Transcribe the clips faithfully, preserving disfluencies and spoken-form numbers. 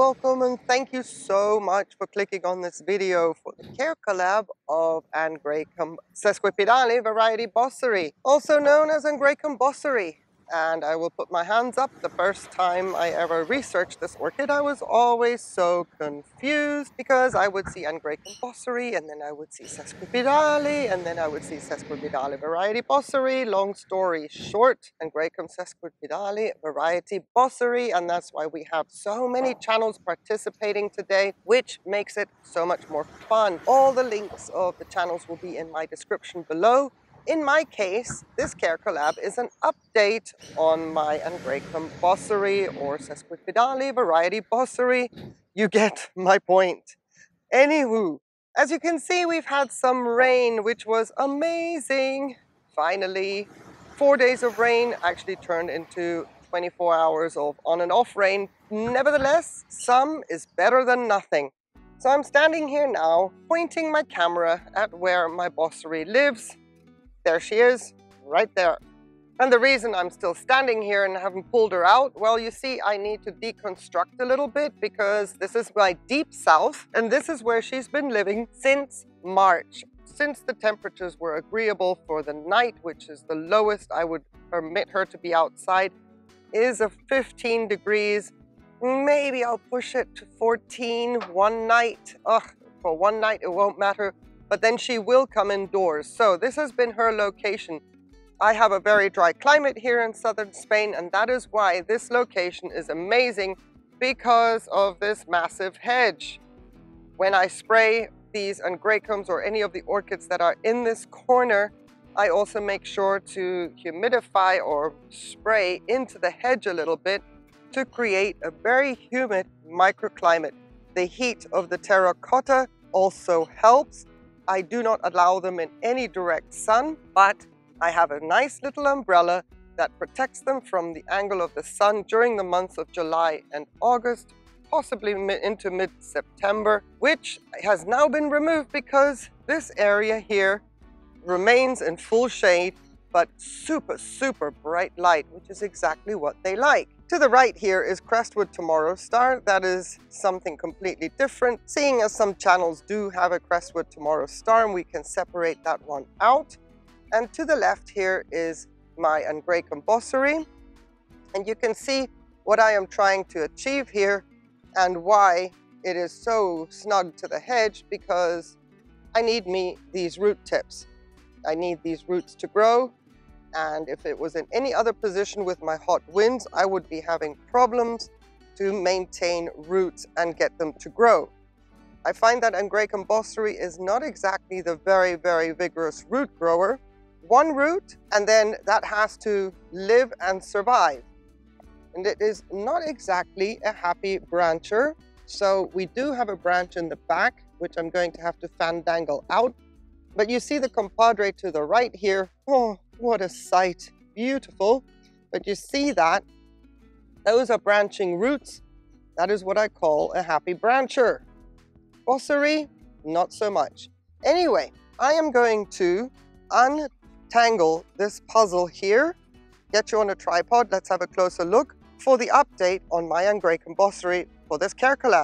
welcome and thank you so much for clicking on this video for the care collab of Angraecum sesquipedale variety Bosseri, also known as Angraecum bosseri. And I will put my hands up. The first time I ever researched this orchid, I was always so confused because I would see Angraecum bosseri and then I would see sesquipedale and then I would see sesquipedale variety bosseri. Long story short, Angraecum sesquipedale variety bosseri, and that's why we have so many channels participating today, which makes it so much more fun. All the links of the channels will be in my description below. In my case, this care collab is an update on my Angraecum bosseri or sesquipedale variety bosseri. You get my point. Anywho, as you can see, we've had some rain, which was amazing. Finally, four days of rain actually turned into twenty-four hours of on and off rain. Nevertheless, some is better than nothing. So I'm standing here now, pointing my camera at where my bosseri lives. There she is, right there. And the reason I'm still standing here and haven't pulled her out, well, you see, I need to deconstruct a little bit because this is my deep south, and this is where she's been living since March. Since the temperatures were agreeable for the night, which is the lowest I would permit her to be outside, is of fifteen degrees. Maybe I'll push it to fourteen one night. Ugh, for one night it won't matter. But then she will come indoors. So this has been her location. I have a very dry climate here in southern Spain, and that is why this location is amazing because of this massive hedge. When I spray these Angraecums or any of the orchids that are in this corner, I also make sure to humidify or spray into the hedge a little bit to create a very humid microclimate. The heat of the terracotta also helps. I do not allow them in any direct sun, but I have a nice little umbrella that protects them from the angle of the sun during the months of July and August, possibly into mid-September, which has now been removed because this area here remains in full shade, but super, super bright light, which is exactly what they like. To the right here is Crestwood Tomorrow Star. That is something completely different, seeing as some channels do have a Crestwood Tomorrow Star, and we can separate that one out. And to the left here is my Angraecum bosseri. And you can see what I am trying to achieve here and why it is so snug to the hedge, because I need me these root tips. I need these roots to grow. And if it was in any other position with my hot winds, I would be having problems to maintain roots and get them to grow. I find that Angraecum bosseri is not exactly the very, very vigorous root grower. One root, and then that has to live and survive. And it is not exactly a happy brancher. So we do have a branch in the back, which I'm going to have to fandangle out. But you see the compadre to the right here. Oh, what a sight. Beautiful. But you see that? Those are branching roots. That is what I call a happy brancher. Bosseri, not so much. Anyway, I am going to untangle this puzzle here. Get you on a tripod. Let's have a closer look for the update on my Angraecum bosseri for this care collab.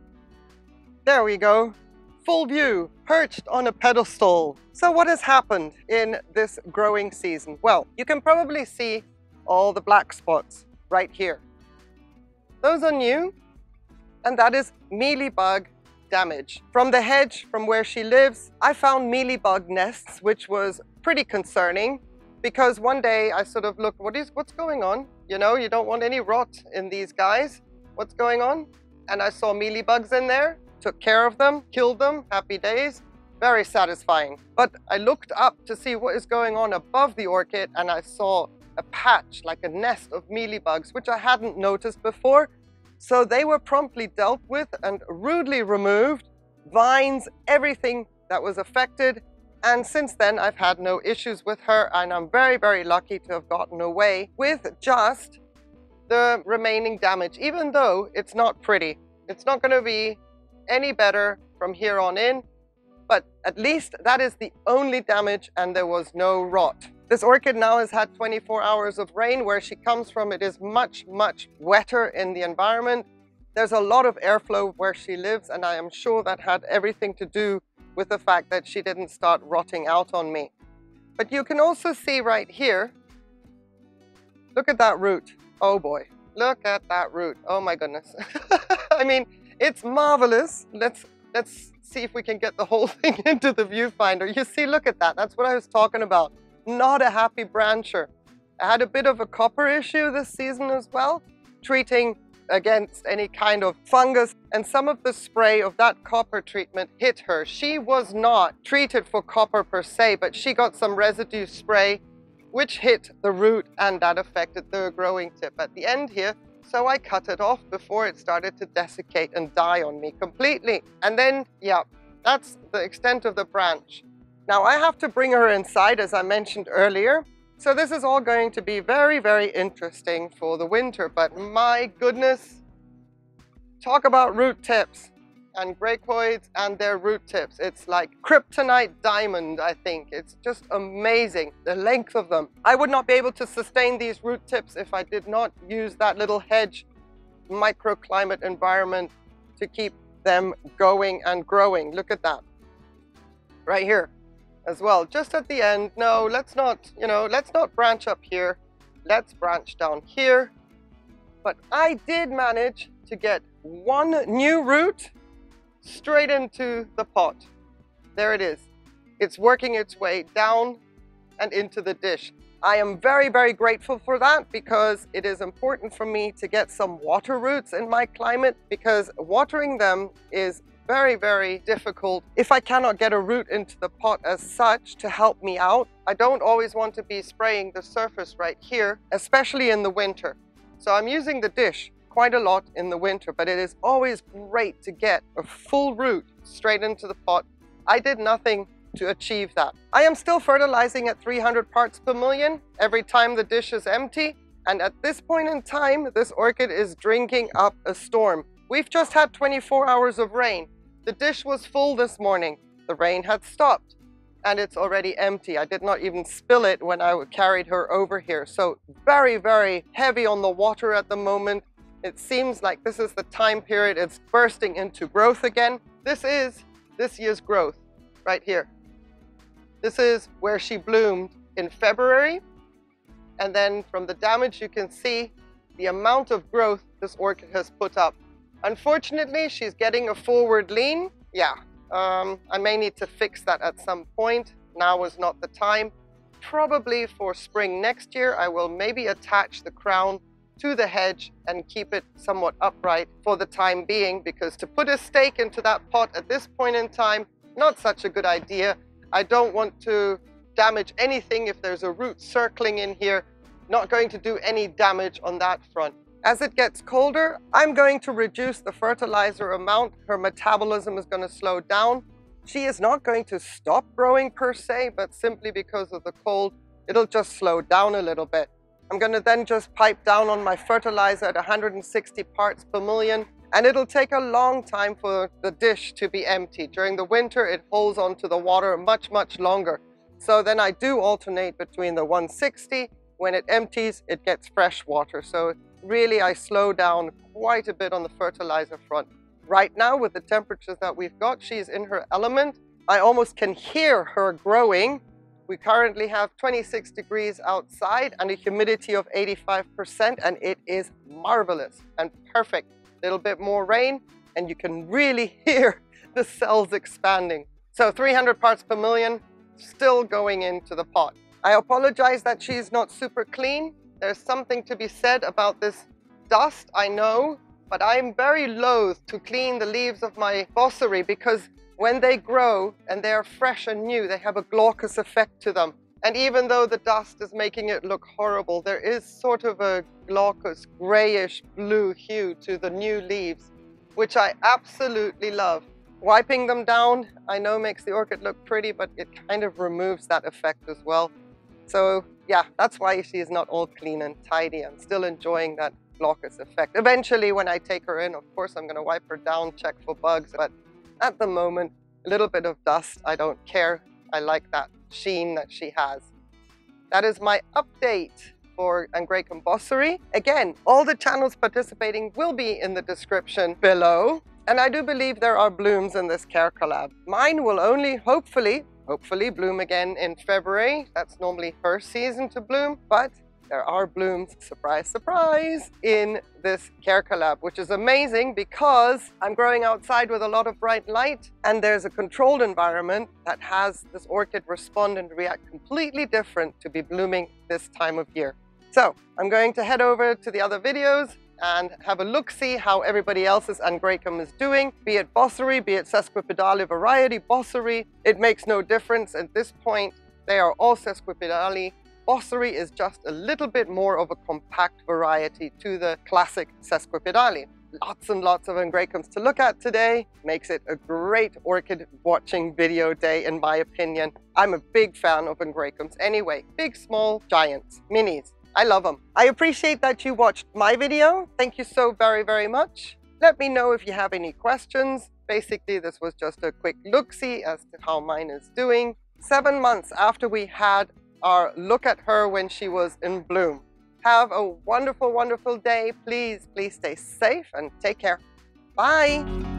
There we go. Full view, perched on a pedestal. So what has happened in this growing season? Well, you can probably see all the black spots right here. Those are new, and that is mealybug damage. From the hedge, from where she lives, I found mealybug nests, which was pretty concerning because one day I sort of looked, what is, what's going on? You know, you don't want any rot in these guys. What's going on? And I saw mealybugs in there. Took care of them, killed them, happy days, very satisfying. But I looked up to see what is going on above the orchid, and I saw a patch, like a nest of mealybugs, which I hadn't noticed before. So they were promptly dealt with and rudely removed, vines, everything that was affected. And since then, I've had no issues with her, and I'm very, very lucky to have gotten away with just the remaining damage, even though it's not pretty. It's not going to be any better from here on in, but at least that is the only damage, and there was no rot. This orchid now has had twenty-four hours of rain. Where she comes from, it is much, much wetter in the environment. There's a lot of airflow where she lives, and I am sure that had everything to do with the fact that she didn't start rotting out on me. But you can also see right here, look at that root. Oh boy, look at that root. Oh my goodness. I mean, it's marvelous. Let's, let's see if we can get the whole thing into the viewfinder. You see, look at that. That's what I was talking about. Not a happy brancher. I had a bit of a copper issue this season as well, treating against any kind of fungus, and some of the spray of that copper treatment hit her. She was not treated for copper per se, but she got some residue spray which hit the root, and that affected the growing tip at the end here. So I cut it off before it started to desiccate and die on me completely. And then, yeah, that's the extent of the branch. Now I have to bring her inside, as I mentioned earlier. So this is all going to be very, very interesting for the winter, but my goodness, talk about root tips and gracoids and their root tips. It's like kryptonite diamond, I think. It's just amazing, the length of them. I would not be able to sustain these root tips if I did not use that little hedge microclimate environment to keep them going and growing. Look at that, right here. As well, just at the end. No, let's not, you know, let's not branch up here. Let's branch down here. But I did manage to get one new root straight into the pot. There it is. It's working its way down and into the dish. I am very, very grateful for that, because it is important for me to get some water roots in my climate, because watering them is very, very difficult if I cannot get a root into the pot as such to help me out. I don't always want to be spraying the surface right here, especially in the winter. So I'm using the dish quite a lot in the winter, but it is always great to get a full root straight into the pot. I did nothing to achieve that. I am still fertilizing at three hundred parts per million every time the dish is empty. And at this point in time, this orchid is drinking up a storm. We've just had twenty-four hours of rain. The dish was full this morning. The rain had stopped and it's already empty. I did not even spill it when I carried her over here. So very, very heavy on the water at the moment. It seems like this is the time period it's bursting into growth again. This is this year's growth right here. This is where she bloomed in February. And then from the damage, you can see the amount of growth this orchid has put up. Unfortunately, she's getting a forward lean. Yeah, um, I may need to fix that at some point. Now is not the time. Probably for spring next year, I will maybe attach the crown to the hedge and keep it somewhat upright for the time being, because to put a stake into that pot at this point in time, not such a good idea. I don't want to damage anything if there's a root circling in here. Not going to do any damage on that front. As it gets colder, I'm going to reduce the fertilizer amount. Her metabolism is going to slow down. She is not going to stop growing per se, but simply because of the cold, it'll just slow down a little bit. I'm going to then just pipe down on my fertilizer at one hundred sixty parts per million, and it'll take a long time for the dish to be empty. During the winter, it holds onto the water much, much longer. So then I do alternate between the one sixty. When it empties, it gets fresh water. So really, I slow down quite a bit on the fertilizer front. Right now, with the temperatures that we've got, she's in her element. I almost can hear her growing. We currently have twenty-six degrees outside and a humidity of eighty-five percent, and it is marvelous and perfect. A little bit more rain, and you can really hear the cells expanding. So three hundred parts per million, still going into the pot. I apologize that she's not super clean. There's something to be said about this dust, I know, but I'm very loath to clean the leaves of my Bosseri, because when they grow and they're fresh and new, they have a glaucous effect to them. And even though the dust is making it look horrible, there is sort of a glaucous grayish blue hue to the new leaves, which I absolutely love. Wiping them down, I know makes the orchid look pretty, but it kind of removes that effect as well. So yeah, that's why she is not all clean and tidy. I'm still enjoying that glaucous effect. Eventually, when I take her in, of course, I'm going to wipe her down, check for bugs. But at the moment, a little bit of dust, I don't care. I like that sheen that she has. That is my update for Angraecum bosseri. Again, all the channels participating will be in the description below. And I do believe there are blooms in this care collab. Mine will only hopefully, hopefully bloom again in February. That's normally her season to bloom, but there are blooms, surprise, surprise, in this care collab, which is amazing because I'm growing outside with a lot of bright light and there's a controlled environment that has this orchid respond and react completely different to be blooming this time of year. So I'm going to head over to the other videos and have a look-see how everybody else's Angraecum is doing, be it bosseri, be it sesquipedale variety bosseri. It makes no difference at this point. They are all sesquipedale. Bosseri is just a little bit more of a compact variety to the classic sesquipedale. Lots and lots of Angraecums to look at today. Makes it a great orchid watching video day in my opinion. I'm a big fan of Angraecums anyway. Big, small, giants, minis. I love them. I appreciate that you watched my video. Thank you so very, very much. Let me know if you have any questions. Basically, this was just a quick look-see as to how mine is doing. Seven months after we had our look at her when she was in bloom. Have a wonderful, wonderful day. Please, please stay safe and take care. Bye.